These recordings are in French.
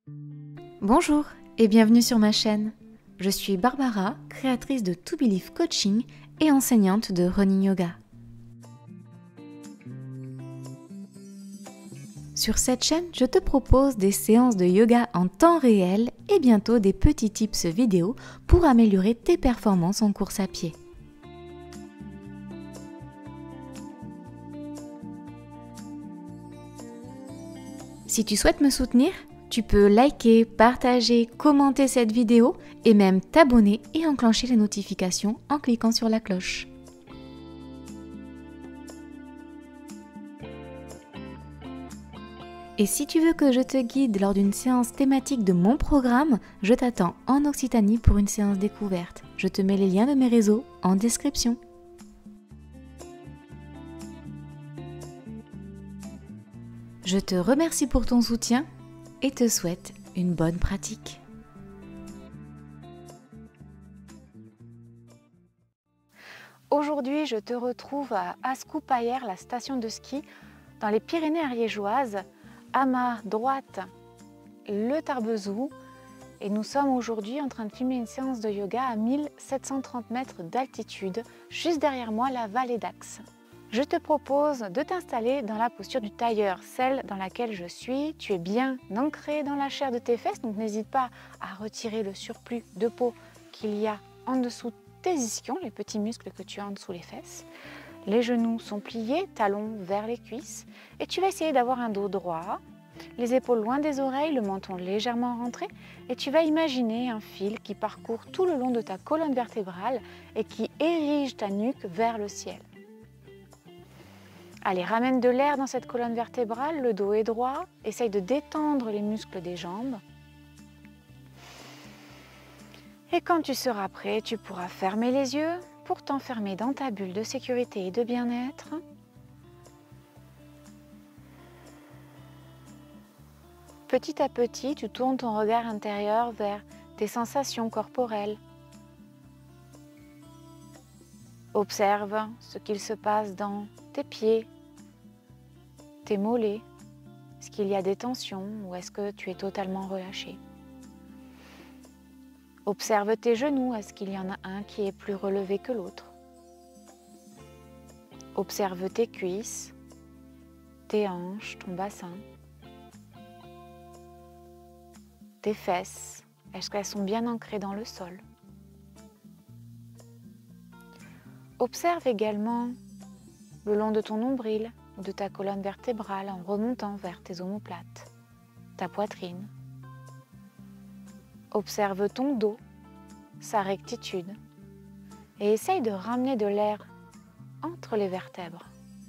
Bonjour et bienvenue sur ma chaîne. Je suis Barbara, créatrice de To Believe Coaching et enseignante de Running Yoga. Sur cette chaîne, je te propose des séances de yoga en temps réel et bientôt des petits tips vidéo pour améliorer tes performances en course à pied. Si tu souhaites me soutenir, tu peux liker, partager, commenter cette vidéo et même t'abonner et enclencher les notifications en cliquant sur la cloche. Et si tu veux que je te guide lors d'une séance thématique de mon programme, je t'attends en Occitanie pour une séance découverte. Je te mets les liens de mes réseaux en description. Je te remercie pour ton soutien et te souhaite une bonne pratique. Aujourd'hui, je te retrouve à Ascoupaillère, la station de ski dans les Pyrénées ariégeoises. À ma droite, le Tarbezou. Et nous sommes aujourd'hui en train de filmer une séance de yoga à 1730 mètres d'altitude, juste derrière moi, la vallée d'Axe. Je te propose de t'installer dans la posture du tailleur, celle dans laquelle je suis. Tu es bien ancré dans la chair de tes fesses, donc n'hésite pas à retirer le surplus de peau qu'il y a en dessous de tes ischions, les petits muscles que tu as en dessous les fesses. Les genoux sont pliés, talons vers les cuisses, et tu vas essayer d'avoir un dos droit, les épaules loin des oreilles, le menton légèrement rentré, et tu vas imaginer un fil qui parcourt tout le long de ta colonne vertébrale et qui érige ta nuque vers le ciel. Allez, ramène de l'air dans cette colonne vertébrale, le dos est droit, essaye de détendre les muscles des jambes. Et quand tu seras prêt, tu pourras fermer les yeux pour t'enfermer dans ta bulle de sécurité et de bien-être. Petit à petit, tu tournes ton regard intérieur vers tes sensations corporelles. Observe ce qu'il se passe dans tes pieds, tes mollets. Est-ce qu'il y a des tensions ou est-ce que tu es totalement relâché? Observe tes genoux, est-ce qu'il y en a un qui est plus relevé que l'autre? Observe tes cuisses, tes hanches, ton bassin, tes fesses, est-ce qu'elles sont bien ancrées dans le sol? Observe également le long de ton nombril ou de ta colonne vertébrale en remontant vers tes omoplates, ta poitrine. Observe ton dos, sa rectitude et essaye de ramener de l'air entre les vertèbres.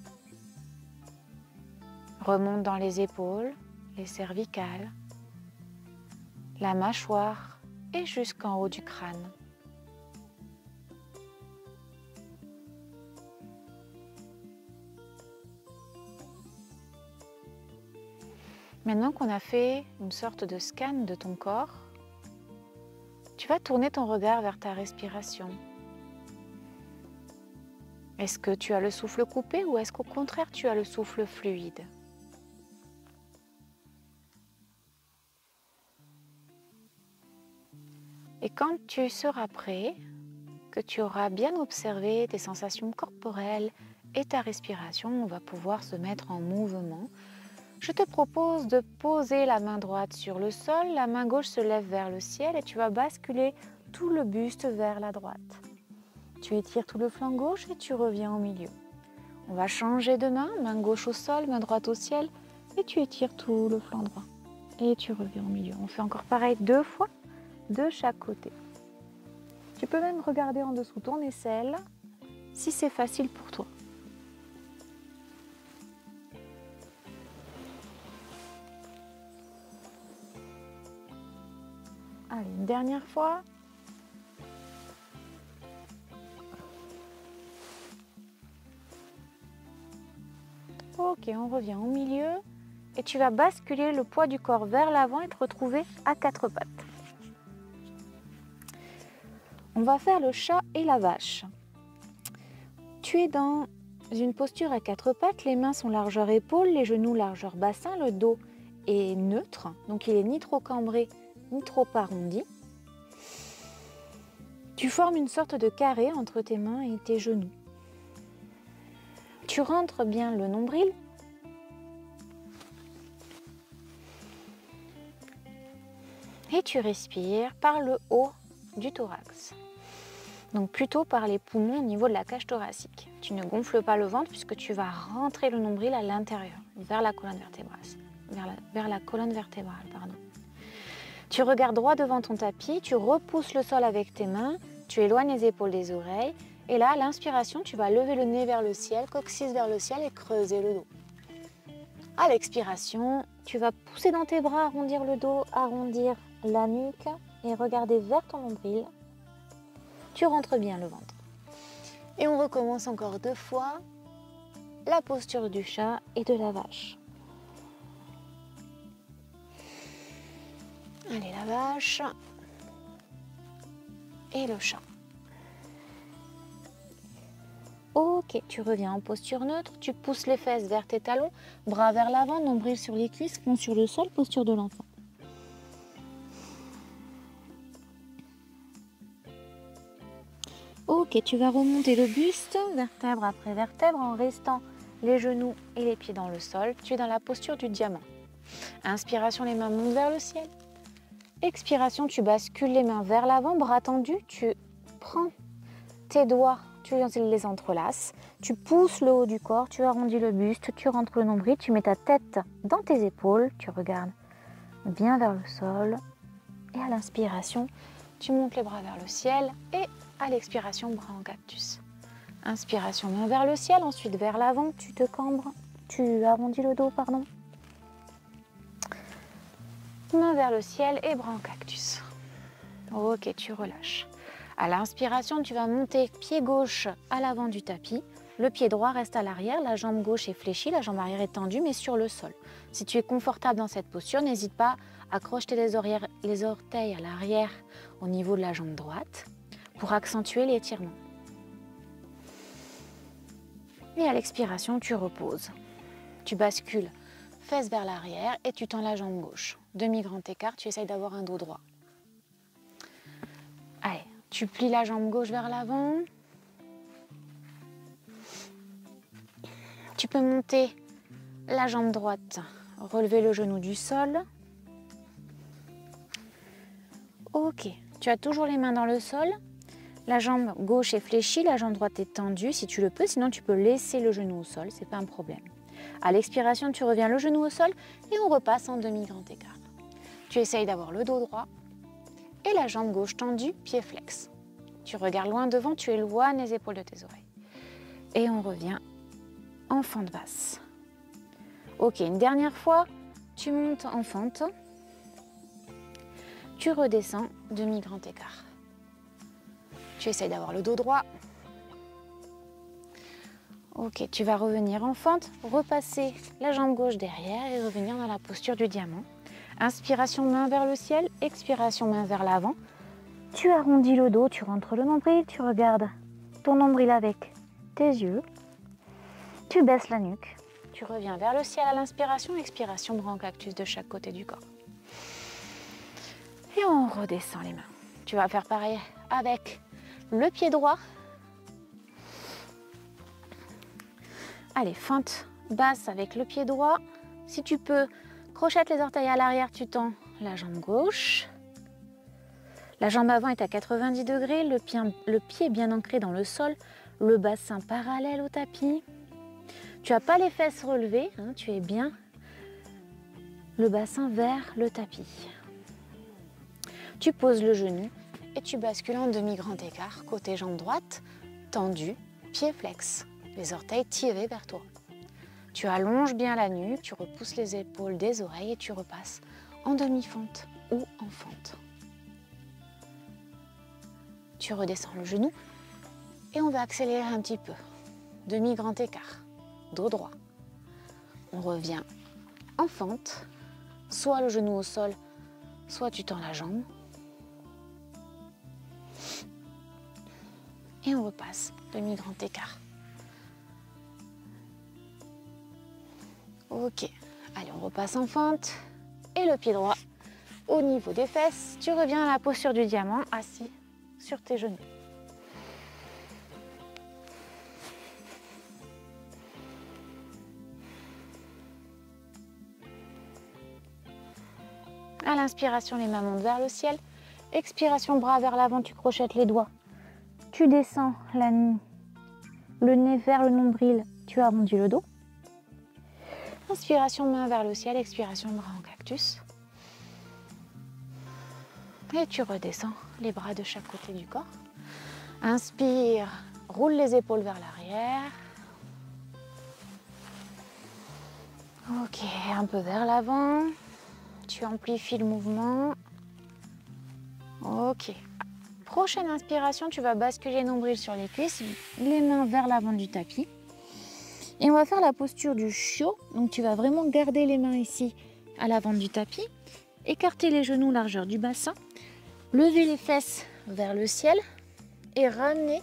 Remonte dans les épaules, les cervicales, la mâchoire et jusqu'en haut du crâne. Maintenant qu'on a fait une sorte de scan de ton corps, tu vas tourner ton regard vers ta respiration. Est-ce que tu as le souffle coupé ou est-ce qu'au contraire tu as le souffle fluide? Et quand tu seras prêt, que tu auras bien observé tes sensations corporelles et ta respiration, on va pouvoir se mettre en mouvement. Je te propose de poser la main droite sur le sol, la main gauche se lève vers le ciel et tu vas basculer tout le buste vers la droite. Tu étires tout le flanc gauche et tu reviens au milieu. On va changer de main gauche au sol, main droite au ciel et tu étires tout le flanc droit. Et tu reviens au milieu. On fait encore pareil 2 fois de chaque côté. Tu peux même regarder en dessous ton aisselle si c'est facile pour toi. Allez, une dernière fois. Ok, on revient au milieu et tu vas basculer le poids du corps vers l'avant et te retrouver à 4 pattes. On va faire le chat et la vache. Tu es dans une posture à 4 pattes, les mains sont largeur épaule, les genoux largeur bassin, le dos est neutre, donc il est ni trop cambré, ni trop arrondi. Tu formes une sorte de carré entre tes mains et tes genoux. Tu rentres bien le nombril. Et tu respires par le haut du thorax. Donc plutôt par les poumons au niveau de la cage thoracique. Tu ne gonfles pas le ventre puisque tu vas rentrer le nombril à l'intérieur, vers la colonne vertébrale. Vers la colonne vertébrale, pardon. Tu regardes droit devant ton tapis, tu repousses le sol avec tes mains, tu éloignes les épaules des oreilles. Et là, à l'inspiration, tu vas lever le nez vers le ciel, coccyx vers le ciel et creuser le dos. À l'expiration, tu vas pousser dans tes bras, arrondir le dos, arrondir la nuque et regarder vers ton nombril. Tu rentres bien le ventre. Et on recommence encore 2 fois la posture du chat et de la vache. Allez, la vache et le chat. Ok, tu reviens en posture neutre, tu pousses les fesses vers tes talons, bras vers l'avant, nombril sur les cuisses, front sur le sol, posture de l'enfant. Ok, tu vas remonter le buste, vertèbre après vertèbre, en restant les genoux et les pieds dans le sol. Tu es dans la posture du diamant. Inspiration, les mains montent vers le ciel. Expiration, tu bascules les mains vers l'avant, bras tendus, tu prends tes doigts, tu les entrelaces, tu pousses le haut du corps, tu arrondis le buste, tu rentres le nombril, tu mets ta tête dans tes épaules, tu regardes bien vers le sol et à l'inspiration, tu montes les bras vers le ciel et à l'expiration, bras en cactus. Inspiration, main vers le ciel, ensuite vers l'avant, tu te cambres, tu arrondis le dos, pardon. Main vers le ciel et bras en cactus. Ok, tu relâches. À l'inspiration, tu vas monter pied gauche à l'avant du tapis. Le pied droit reste à l'arrière, la jambe gauche est fléchie, la jambe arrière est tendue, mais sur le sol. Si tu es confortable dans cette posture, n'hésite pas à crocheter les orteils à l'arrière au niveau de la jambe droite pour accentuer l'étirement. Et à l'expiration, tu reposes. Tu bascules fesses vers l'arrière et tu tends la jambe gauche. Demi-grand écart, tu essayes d'avoir un dos droit. Allez, tu plies la jambe gauche vers l'avant. Tu peux monter la jambe droite, relever le genou du sol. Ok, tu as toujours les mains dans le sol. La jambe gauche est fléchie, la jambe droite est tendue si tu le peux, sinon tu peux laisser le genou au sol, c'est pas un problème. À l'expiration, tu reviens le genou au sol et on repasse en demi-grand écart. Tu essayes d'avoir le dos droit et la jambe gauche tendue, pied flex. Tu regardes loin devant, tu éloignes les épaules de tes oreilles. Et on revient en fente basse. Ok, une dernière fois, tu montes en fente. Tu redescends, demi-grand écart. Tu essayes d'avoir le dos droit. Ok, tu vas revenir en fente, repasser la jambe gauche derrière et revenir dans la posture du diamant. Inspiration, main vers le ciel, expiration, main vers l'avant. Tu arrondis le dos, tu rentres le nombril, tu regardes ton nombril avec tes yeux. Tu baisses la nuque, tu reviens vers le ciel à l'inspiration, expiration, bras en cactus de chaque côté du corps. Et on redescend les mains. Tu vas faire pareil avec le pied droit. Allez, fente basse avec le pied droit. Si tu peux, crochette les orteils à l'arrière, tu tends la jambe gauche. La jambe avant est à 90 degrés, le pied bien ancré dans le sol, le bassin parallèle au tapis. Tu n'as pas les fesses relevées, hein, tu es bien le bassin vers le tapis. Tu poses le genou et tu bascules en demi-grand écart, côté jambe droite, tendue, pied flex, les orteils tirés vers toi. Tu allonges bien la nuque, tu repousses les épaules des oreilles et tu repasses en demi-fente ou en fente. Tu redescends le genou et on va accélérer un petit peu. Demi-grand écart, dos droit. On revient en fente, soit le genou au sol, soit tu tends la jambe. Et on repasse, demi-grand écart. Ok, allez, on repasse en fente. et le pied droit au niveau des fesses. Tu reviens à la posture du diamant, assis sur tes genoux. À l'inspiration, les mains montent vers le ciel. Expiration, bras vers l'avant, tu crochettes les doigts. Tu descends le nez vers le nombril, tu arrondis le dos. Inspiration, main vers le ciel. Expiration, bras en cactus. Et tu redescends les bras de chaque côté du corps. Inspire, roule les épaules vers l'arrière. Ok, un peu vers l'avant. Tu amplifies le mouvement. Ok. Prochaine inspiration, tu vas basculer nombril sur les cuisses, les mains vers l'avant du tapis. Et on va faire la posture du chiot. Donc tu vas vraiment garder les mains ici à l'avant du tapis. Écarter les genoux largeur du bassin. Lever les fesses vers le ciel. Et ramener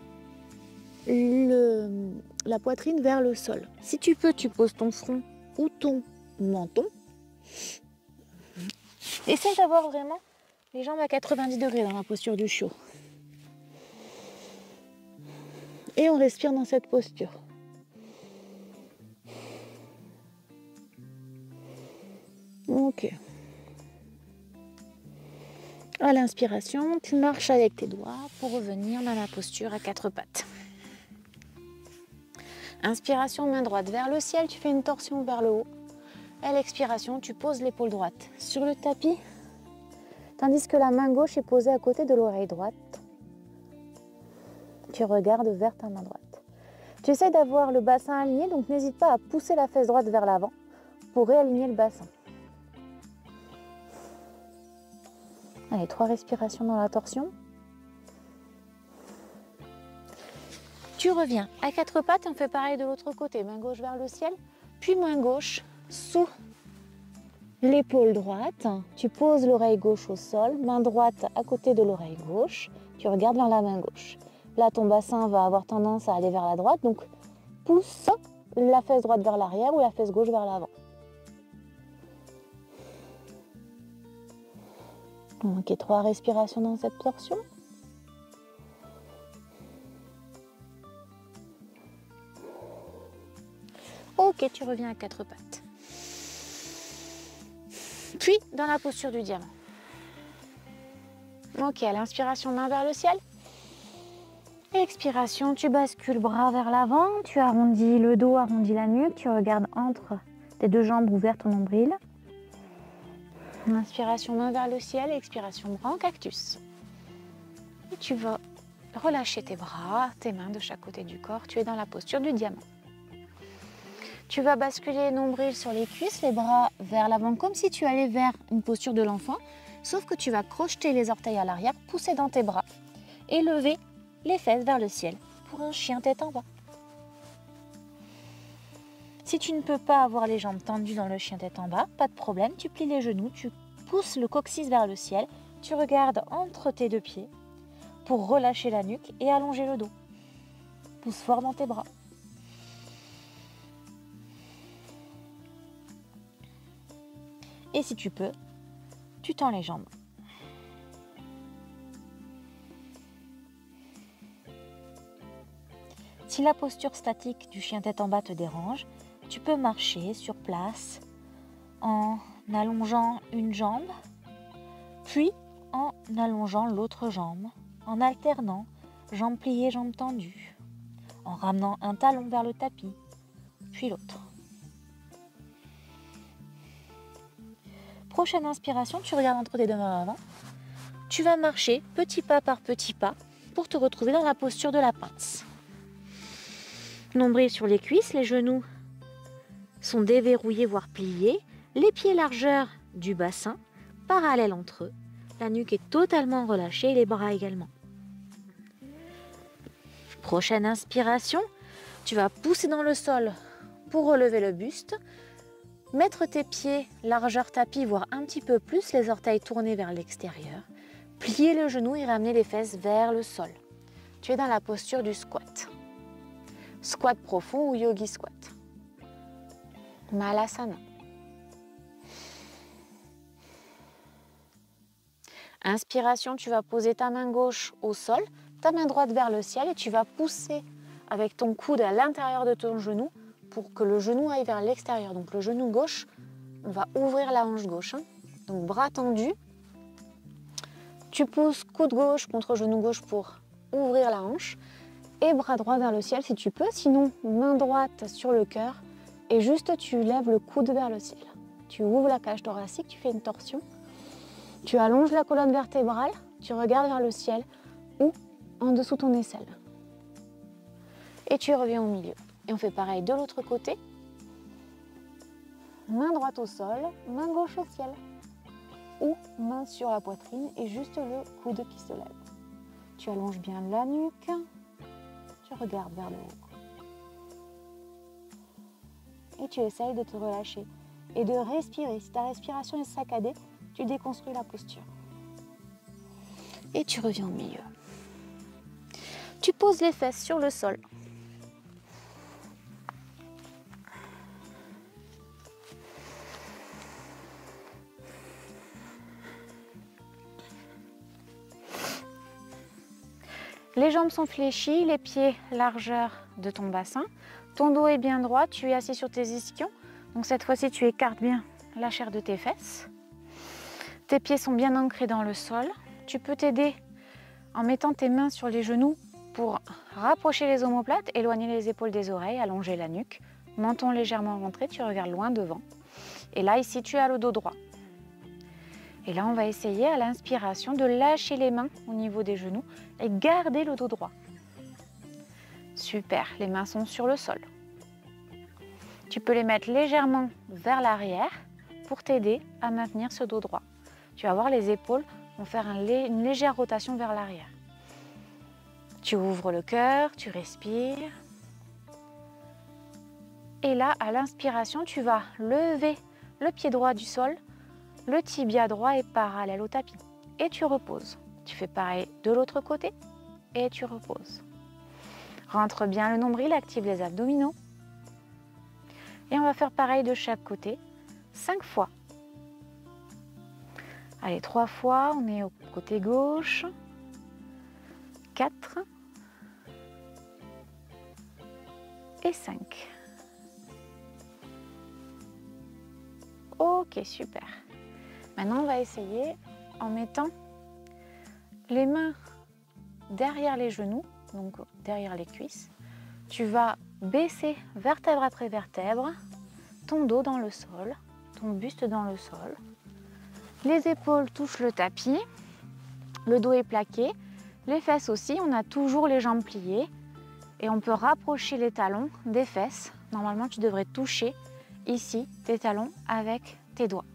la poitrine vers le sol. Si tu peux, tu poses ton front ou ton menton. Essaye d'avoir vraiment les jambes à 90 degrés dans la posture du chiot. Et on respire dans cette posture. Ok. À l'inspiration, tu marches avec tes doigts pour revenir dans la posture à quatre pattes. Inspiration, main droite vers le ciel, tu fais une torsion vers le haut. À l'expiration, tu poses l'épaule droite sur le tapis, tandis que la main gauche est posée à côté de l'oreille droite. Tu regardes vers ta main droite. Tu essaies d'avoir le bassin aligné, donc n'hésite pas à pousser la fesse droite vers l'avant pour réaligner le bassin. Allez, 3 respirations dans la torsion. Tu reviens à quatre pattes, on fait pareil de l'autre côté. Main gauche vers le ciel, puis main gauche sous l'épaule droite. Tu poses l'oreille gauche au sol, main droite à côté de l'oreille gauche. Tu regardes vers la main gauche. Là, ton bassin va avoir tendance à aller vers la droite, donc pousse la fesse droite vers l'arrière ou la fesse gauche vers l'avant. Ok, 3 respirations dans cette torsion. Ok, tu reviens à quatre pattes. Puis, dans la posture du diamant. Ok, à l'inspiration, main vers le ciel. Expiration, tu bascules bras vers l'avant. Tu arrondis le dos, arrondis la nuque. Tu regardes entre tes deux jambes ouvertes au nombril. Inspiration, main vers le ciel. Expiration, bras en cactus. Et tu vas relâcher tes bras, tes mains de chaque côté du corps. Tu es dans la posture du diamant. Tu vas basculer nombril sur les cuisses, les bras vers l'avant, comme si tu allais vers une posture de l'enfant, sauf que tu vas crocheter les orteils à l'arrière, pousser dans tes bras et lever les fesses vers le ciel pour un chien tête en bas. Si tu ne peux pas avoir les jambes tendues dans le chien tête en bas, pas de problème, tu plies les genoux, tu pousses le coccyx vers le ciel, tu regardes entre tes deux pieds pour relâcher la nuque et allonger le dos. Pousse fort dans tes bras. Et si tu peux, tu tends les jambes. Si la posture statique du chien tête en bas te dérange, tu peux marcher sur place en allongeant une jambe, puis en allongeant l'autre jambe, en alternant jambes pliées, jambes tendues, en ramenant un talon vers le tapis, puis l'autre. Prochaine inspiration, tu regardes entre tes deux mains avant. Tu vas marcher petit pas par petit pas pour te retrouver dans la posture de la pince. Nombril sur les cuisses, les genoux sont déverrouillés voire pliés, les pieds largeur du bassin, parallèles entre eux. La nuque est totalement relâchée et les bras également. Prochaine inspiration, tu vas pousser dans le sol pour relever le buste. Mettre tes pieds largeur tapis, voire un petit peu plus, les orteils tournés vers l'extérieur. Plier le genou et ramener les fesses vers le sol. Tu es dans la posture du squat. Squat profond ou yogi squat. Malasana. Inspiration, tu vas poser ta main gauche au sol, ta main droite vers le ciel et tu vas pousser avec ton coude à l'intérieur de ton genou pour que le genou aille vers l'extérieur. Donc le genou gauche, on va ouvrir la hanche gauche. Donc bras tendus. Tu pousses coude gauche contre genou gauche pour ouvrir la hanche et bras droit vers le ciel si tu peux. Sinon, main droite sur le cœur et juste tu lèves le coude vers le ciel. Tu ouvres la cage thoracique, tu fais une torsion. Tu allonges la colonne vertébrale, tu regardes vers le ciel ou en dessous ton aisselle. Et tu reviens au milieu. Et on fait pareil de l'autre côté. Main droite au sol, main gauche au ciel. Ou main sur la poitrine et juste le coude qui se lève. Tu allonges bien la nuque. Tu regardes vers le haut. Et tu essayes de te relâcher et de respirer. Si ta respiration est saccadée, tu déconstruis la posture. Et tu reviens au milieu. Tu poses les fesses sur le sol. Les jambes sont fléchies, les pieds largeur de ton bassin. Ton dos est bien droit, tu es assis sur tes ischions. Donc cette fois-ci, tu écartes bien la chair de tes fesses. Tes pieds sont bien ancrés dans le sol. Tu peux t'aider en mettant tes mains sur les genoux pour rapprocher les omoplates, éloigner les épaules des oreilles, allonger la nuque. Menton légèrement rentré, tu regardes loin devant. Et là, ici, tu as le dos droit. Et là, on va essayer à l'inspiration de lâcher les mains au niveau des genoux et garder le dos droit. Super, les mains sont sur le sol. Tu peux les mettre légèrement vers l'arrière pour t'aider à maintenir ce dos droit. Tu vas voir, les épaules vont faire une légère rotation vers l'arrière. Tu ouvres le cœur, tu respires. Et là, à l'inspiration, tu vas lever le pied droit du sol. Le tibia droit est parallèle au tapis. Et tu reposes. Tu fais pareil de l'autre côté et tu reposes. Rentre bien le nombril, active les abdominaux. Et on va faire pareil de chaque côté, 5 fois. Allez, 3 fois, on est au côté gauche. 4. Et 5. Ok, super. Maintenant, on va essayer en mettant les mains derrière les genoux, donc derrière les cuisses. Tu vas baisser vertèbre après vertèbre, ton dos dans le sol, ton buste dans le sol. Les épaules touchent le tapis, le dos est plaqué, les fesses aussi, on a toujours les jambes pliées et on peut rapprocher les talons des fesses. Normalement, tu devrais toucher ici tes talons avec tes doigts.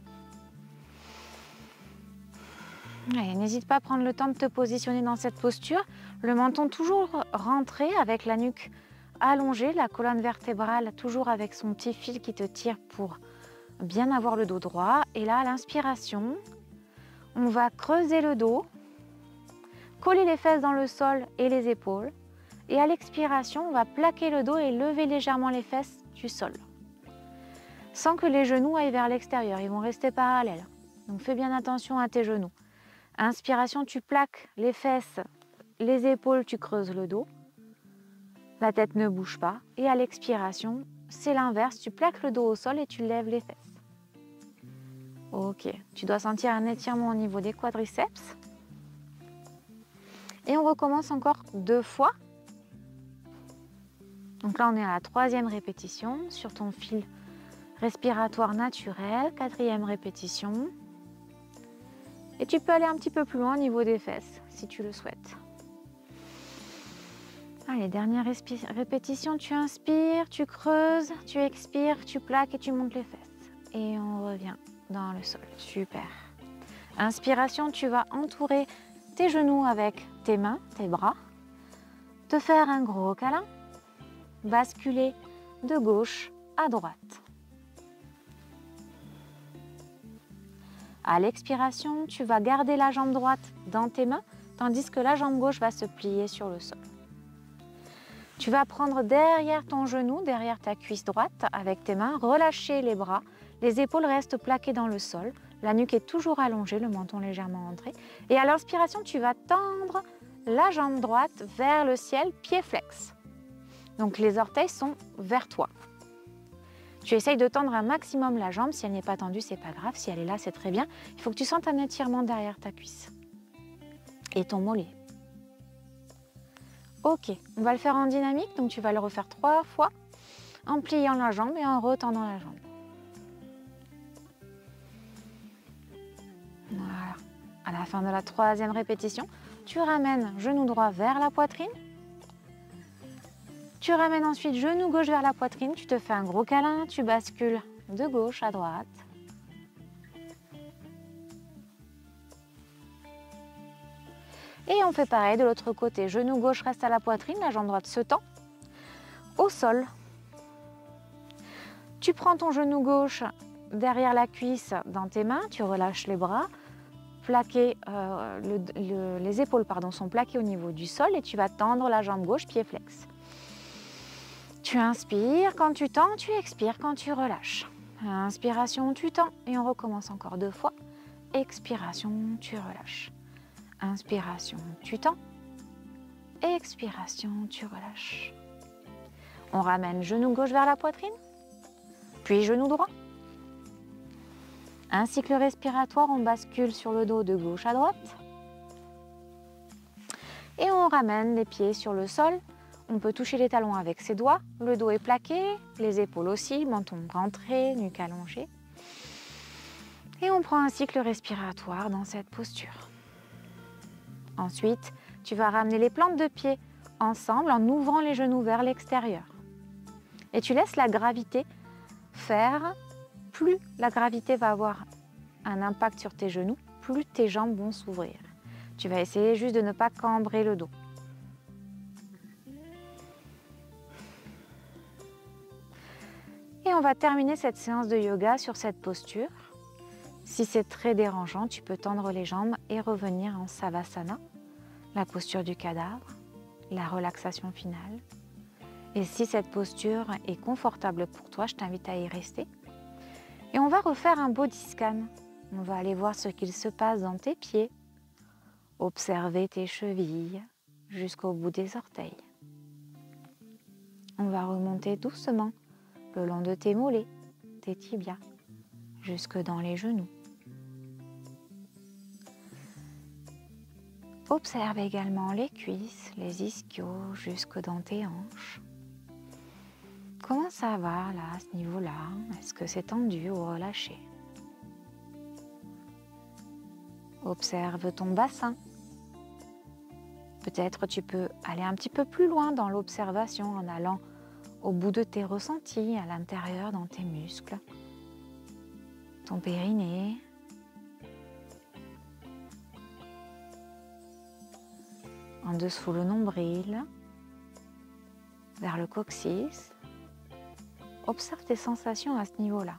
N'hésite pas à prendre le temps de te positionner dans cette posture. Le menton toujours rentré avec la nuque allongée, la colonne vertébrale toujours avec son petit fil qui te tire pour bien avoir le dos droit. Et là, à l'inspiration, on va creuser le dos, coller les fesses dans le sol et les épaules. Et à l'expiration, on va plaquer le dos et lever légèrement les fesses du sol. Sans que les genoux aillent vers l'extérieur, ils vont rester parallèles. Donc fais bien attention à tes genoux. Inspiration, tu plaques les fesses, les épaules, tu creuses le dos. La tête ne bouge pas. Et à l'expiration, c'est l'inverse. Tu plaques le dos au sol et tu lèves les fesses. Ok, tu dois sentir un étirement au niveau des quadriceps. Et on recommence encore 2 fois. Donc là, on est à la 3e répétition sur ton fil respiratoire naturel. 4e répétition. Et tu peux aller un petit peu plus loin au niveau des fesses, si tu le souhaites. Allez, dernière répétition, tu inspires, tu creuses, tu expires, tu plaques et tu montes les fesses. Et on revient dans le sol. Super. Inspiration, tu vas entourer tes genoux avec tes mains, tes bras. Te faire un gros câlin. Basculer de gauche à droite. À l'expiration, tu vas garder la jambe droite dans tes mains, tandis que la jambe gauche va se plier sur le sol. Tu vas prendre derrière ton genou, derrière ta cuisse droite, avec tes mains, relâcher les bras. Les épaules restent plaquées dans le sol. La nuque est toujours allongée, le menton légèrement entré. Et à l'inspiration, tu vas tendre la jambe droite vers le ciel, pied flex. Donc les orteils sont vers toi. Tu essayes de tendre un maximum la jambe. Si elle n'est pas tendue, c'est pas grave. Si elle est là, c'est très bien. Il faut que tu sentes un étirement derrière ta cuisse et ton mollet. Ok, on va le faire en dynamique. Donc tu vas le refaire 3 fois en pliant la jambe et en retendant la jambe. Voilà. À la fin de la 3e répétition, tu ramènes genou droit vers la poitrine. Tu ramènes ensuite genou gauche vers la poitrine, tu te fais un gros câlin, tu bascules de gauche à droite. Et on fait pareil de l'autre côté, genou gauche reste à la poitrine, la jambe droite se tend au sol. Tu prends ton genou gauche derrière la cuisse dans tes mains, tu relâches les bras, les épaules sont plaquées au niveau du sol et tu vas tendre la jambe gauche, pied flex. Tu inspires quand tu tends, tu expires quand tu relâches. Inspiration, tu tends et on recommence encore 2 fois. Expiration, tu relâches. Inspiration, tu tends. Expiration, tu relâches. On ramène genou gauche vers la poitrine, puis genou droit. Un cycle respiratoire, on bascule sur le dos de gauche à droite. Et on ramène les pieds sur le sol. On peut toucher les talons avec ses doigts, le dos est plaqué, les épaules aussi, menton rentré, nuque allongée. Et on prend un cycle respiratoire dans cette posture. Ensuite, tu vas ramener les plantes de pied ensemble en ouvrant les genoux vers l'extérieur. Et tu laisses la gravité faire. Plus la gravité va avoir un impact sur tes genoux, plus tes jambes vont s'ouvrir. Tu vas essayer juste de ne pas cambrer le dos. Et on va terminer cette séance de yoga sur cette posture. Si c'est très dérangeant, tu peux tendre les jambes et revenir en Savasana, la posture du cadavre, la relaxation finale. Et si cette posture est confortable pour toi, je t'invite à y rester. Et on va refaire un body scan. On va aller voir ce qu'il se passe dans tes pieds, observer tes chevilles jusqu'au bout des orteils. On va remonter doucement le long de tes mollets, tes tibias, jusque dans les genoux. Observe également les cuisses, les ischios, jusque dans tes hanches. Comment ça va là, à ce niveau-là? Est-ce que c'est tendu ou relâché? Observe ton bassin. Peut-être tu peux aller un petit peu plus loin dans l'observation en allant au bout de tes ressentis, à l'intérieur dans tes muscles, ton périnée, en dessous le nombril, vers le coccyx. Observe tes sensations à ce niveau-là.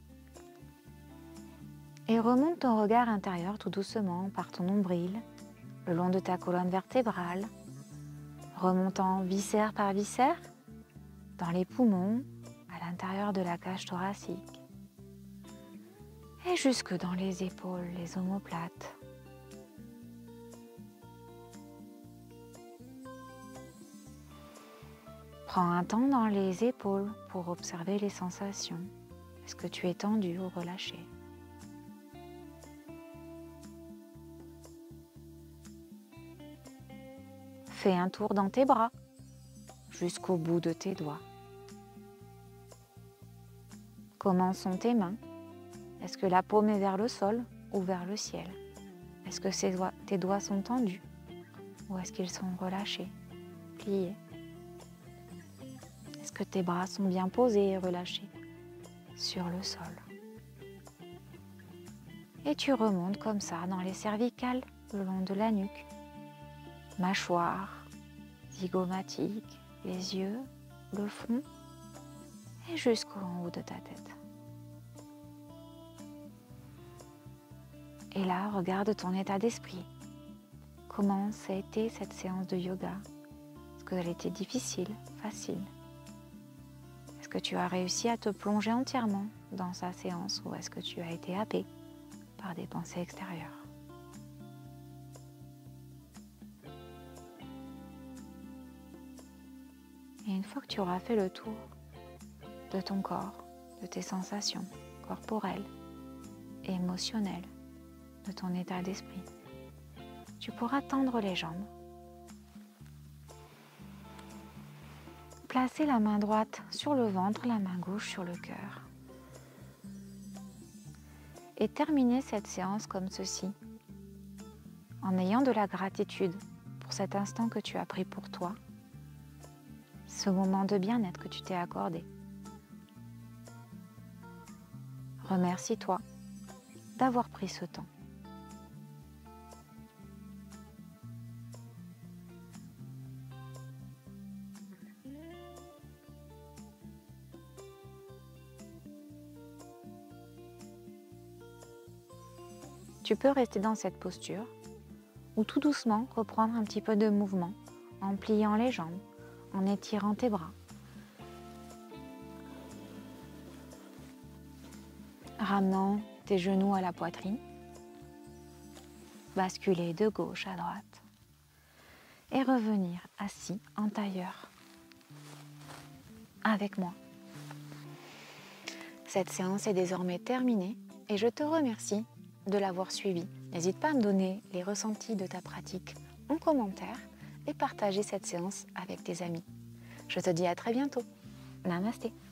Et remonte ton regard intérieur tout doucement par ton nombril, le long de ta colonne vertébrale, remontant viscère par viscère, dans les poumons, à l'intérieur de la cage thoracique, et jusque dans les épaules, les omoplates. Prends un temps dans les épaules pour observer les sensations. Est-ce que tu es tendu ou relâché? Fais un tour dans tes bras, jusqu'au bout de tes doigts. Comment sont tes mains? Est-ce que la paume est vers le sol ou vers le ciel? Est-ce que tes doigts sont tendus ou est-ce qu'ils sont relâchés, pliés? Est-ce que tes bras sont bien posés et relâchés sur le sol? Et tu remontes comme ça dans les cervicales, le long de la nuque, mâchoire, zygomatique, les yeux, le front et jusqu'en haut de ta tête. Et là, regarde ton état d'esprit. Comment ça a été cette séance de yoga? Est-ce qu'elle était difficile, facile? Est-ce que tu as réussi à te plonger entièrement dans sa séance ou est-ce que tu as été happé par des pensées extérieures. Et une fois que tu auras fait le tour de ton corps, de tes sensations corporelles et émotionnelles, de ton état d'esprit, tu pourras tendre les jambes. Placer la main droite sur le ventre, la main gauche sur le cœur. Et terminer cette séance comme ceci, en ayant de la gratitude pour cet instant que tu as pris pour toi, ce moment de bien-être que tu t'es accordé. Remercie-toi d'avoir pris ce temps. Tu peux rester dans cette posture ou tout doucement reprendre un petit peu de mouvement en pliant les jambes, en étirant tes bras. Ramenant tes genoux à la poitrine, basculer de gauche à droite et revenir assis en tailleur avec moi. Cette séance est désormais terminée et je te remercie de l'avoir suivie. N'hésite pas à me donner les ressentis de ta pratique en commentaire et partager cette séance avec tes amis. Je te dis à très bientôt. Namasté.